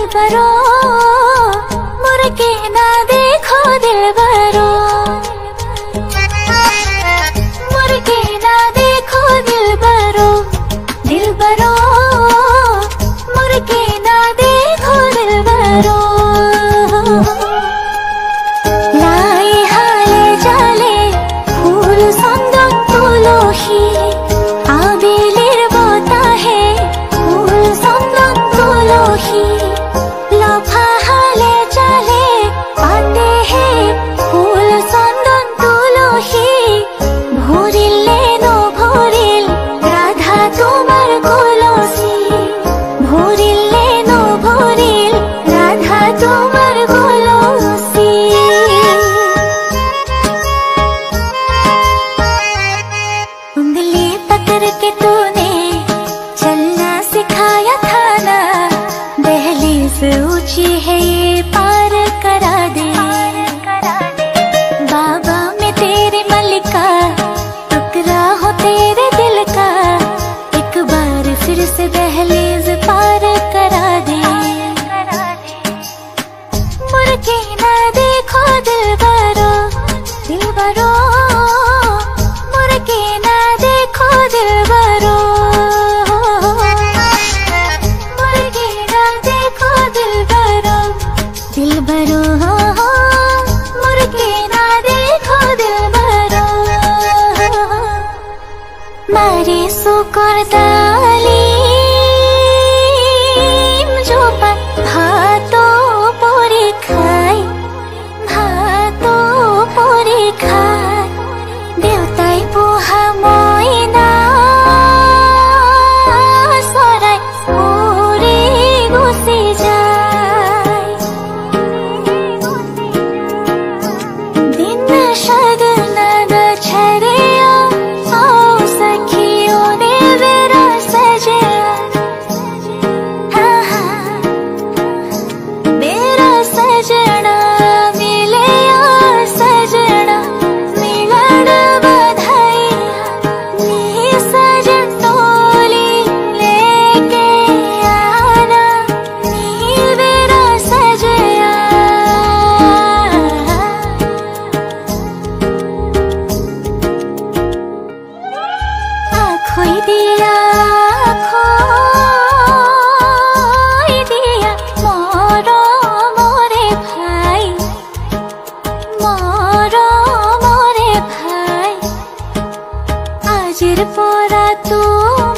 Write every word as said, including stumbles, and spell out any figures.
दिलबरो मोर के ना देखो दिलबरो, मोर के ना देखो दिलबरो, दिलबरो मोर के ना देखो दिलबरो। लाई हाले जाले फूल संदन तुलसी आबिलेर बताहे फूल संदन तुलसी लफा हाले जाले पाते हे फूल संदन तुलसी भोरिले नो भोरिल राधा तुम्हार कलसी, भोरिले नो भोरिल राधा तुम्हार कलसी। उंगली पकड़ के तूने चलना सिखाया था ना, दहलीज ऊंची है ये पार करा दे। बाबा में तेरे मलिका टुकड़ा हो तेरे दिल का, एक बार फिर से दहलीज पार करा दे। मुड़ के ना देखो दिलबरो, दिलबरो मुड़ के ना देखो दिलबरो, मुड़ के ना देखो दिलबरो, दिलबरो मुड़ के ना देखो दिलबरो। मारे सुकर दाली जो भातो पोरे खाय, भातो पोरे खाय देवताई पोहा मयना सराय पोरे गुसी जाय। दिन सदना द छरिया आओ सखियों ने मेरा सजया, हाँ हाँ मेरा सजना मिले आ सजना मिलन बधाइया, नी सजन टोली लेके आना नी मेरा सजया। आँखों दिया आँखों दिया मोरो मोरे भाई, मोरो मोरे भाई आजिर पोरा तू